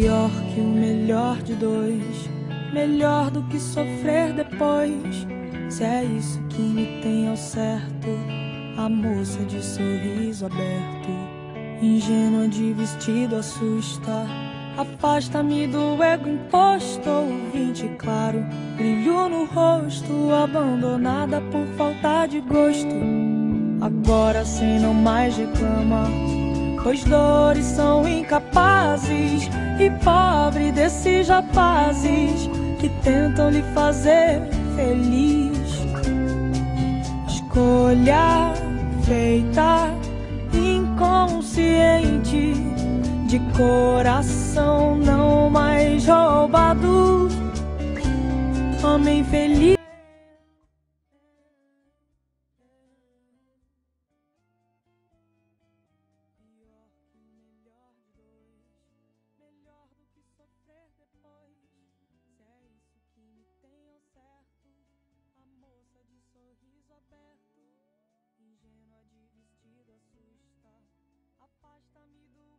Pior que o melhor de dois, melhor do que sofrer depois. Se é isso que me tem ao certo, a moça de sorriso aberto, ingênua de vestido assusta. Afasta-me do ego imposto, ouvinte claro, brilho no rosto, abandonada por falta de gosto. Agora cem não mais reclama, pois dores são incapazes, e pobre desses rapazes que tentam lhe fazer feliz. Escolha feita inconsciente, de coração não mais roubado, homem feliz. Melhor do que sofrer depois. Se é isso que me tem ao certo, a moça de sorriso aberto, ingênua de vestido assusta. Afasta-me do